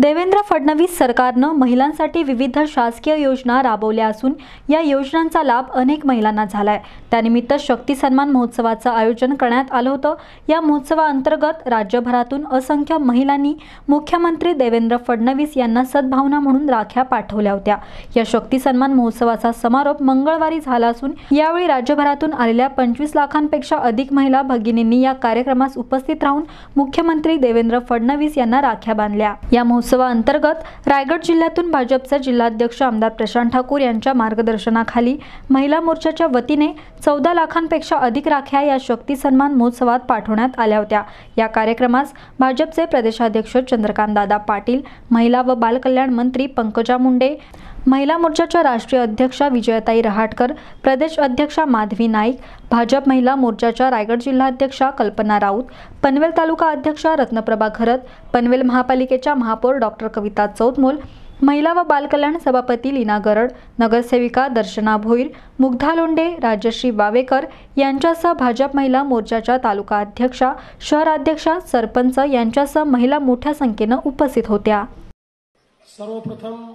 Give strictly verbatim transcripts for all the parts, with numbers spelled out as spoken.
देवेंद्र फडणवीस सरकारनं महिलांसाठी विविध शासकीय योजना राबवल्या असून या योजनांचा लाभ अनेक महिलांना झालाय। त्यानिमित्त शक्ती सन्मान महोत्सवाचं आयोजन करण्यात आलं होतं। या महोत्सवाअंतर्गत राज्यभरातून असंख्य महिलांनी मुख्यमंत्री देवेंद्र फडणवीस यांना सद्भावना म्हणून राख्या पाठवल्या होत्या। या शक्ती सन्मान महोत्सवाचा समारोप मंगळवारी झाला असून यावेळी राज्यभरातून आलेल्या पंचवीस लाखांपेक्षा अधिक महिला भगिनींनी या कार्यक्रमास उपस्थित राहून मुख्यमंत्री देवेंद्र फडणवीस यांना राख्या बांधल्या। या महोत्सवाअंतर्गत रायगड जिल्ह्यातून भाजपचे जिल्हाध्यक्ष आमदार प्रशांत ठाकूर यांच्या मार्गदर्शनाखाली महिला मोर्चाच्या वतीने चौदा लाखांपेक्षा अधिक राख्या या शक्ती सन्मान महोत्सवात पाठवण्यात आल्या होत्या। या कार्यक्रमास भाजपचे प्रदेशाध्यक्ष चंद्रकांत दादा पाटील, महिला व बालकल्याण मंत्री पंकजा मुंडे, महिला मोर्चाच्या राष्ट्रीय अध्यक्षा विजयताई रहाटकर, प्रदेश अध्यक्षा माधवी नाईक, भाजप महिला मोर्चाच्या रायगड जिल्हाध्यक्षा कल्पना राऊत, पनवेल तालुका अध्यक्षा रत्नप्रभा घरत, पनवेल महापालिकेच्या महापौर डॉक्टर कविता चौतमोल, महिला व बालकल्याण सभापती लीना गरड, नगरसेविका दर्शना भोईर, मुग्धा लोंढे, राजश्री वावेकर यांच्यासह भाजप महिला मोर्चाच्या तालुका अध्यक्षा, शहराध्यक्षा, सरपंच यांच्यासह महिला मोठ्या संख्येने उपस्थित होत्या। सर्वप्रथम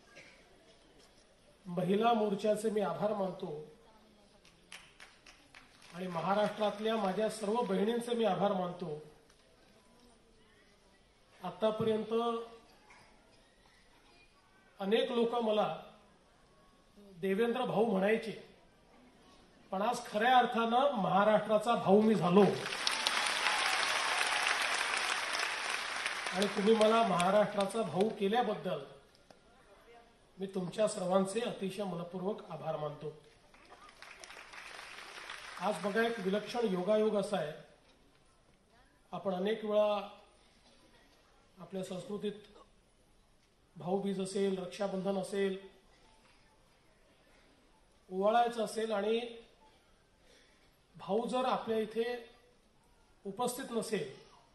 महिला मोर्चाचे मी आभार मानतो आणि महाराष्ट्रातल्या माझ्या सर्व बहिणींचे मी आभार मानतो। आतापर्यंत अनेक लोक मला देवेंद्र भाऊ म्हणायचे, पण आज खऱ्या अर्थानं महाराष्ट्राचा भाऊ मी झालो आणि तुम्ही मला महाराष्ट्राचा भाऊ केल्याबद्दल मी तुमच्या सर्वांचे अतिशय मनपूर्वक आभार मानतो। आज बघा, एक विलक्षण योगायोग असा आहे, आपण अनेक वेळा आपल्या संस्कृतीत भाऊबीज असेल, रक्षाबंधन असेल, ओवाळायचं असेल आणि भाऊ जर आपल्या इथे उपस्थित नसेल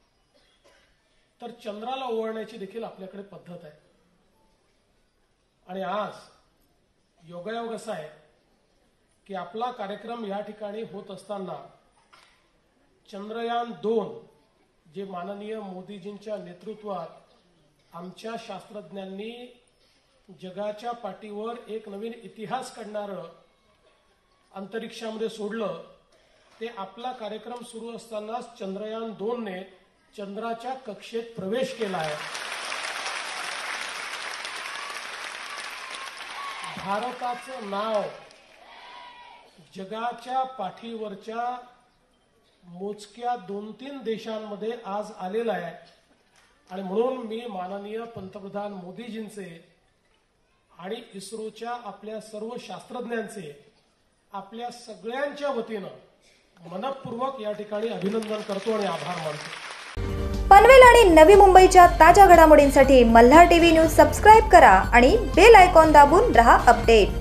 तर चंद्राला ओवाळण्याची देखील आपल्याकडे पद्धत आहे। आणि आज योगायोग असा आहे की आपला कार्यक्रम या ठिकाणी होत असताना चंद्रयान दोन जे माननीय मोदीजींच्या नेतृत्वात आमच्या शास्त्रज्ञांनी जगाच्या पाठीवर एक नवीन इतिहास घडणारं अंतरिक्षामध्ये सोडलं, ते आपला कार्यक्रम सुरू असताना चंद्रयान दोन ने चंद्राच्या कक्षेत प्रवेश केला आहे। भारताचं नाव जगाच्या पाठीवरच्या मोजक्या दोन तीन देशांमध्ये आज आलेलं आहे आणि म्हणून मी माननीय पंतप्रधान मोदीजींचे आणि इस्रोच्या आपल्या सर्व शास्त्रज्ञांचे आपल्या सगळ्यांच्या वतीनं मनपूर्वक या ठिकाणी अभिनंदन करतो आणि आभार मानतो। पनवेल आणि नवी मुंबईच्या ताज्या घडामोडींसाठी मल्हार टीव्ही न्यूज सबस्क्राइब करा आणि बेल आयकॉन दाबून रहा अपडेट।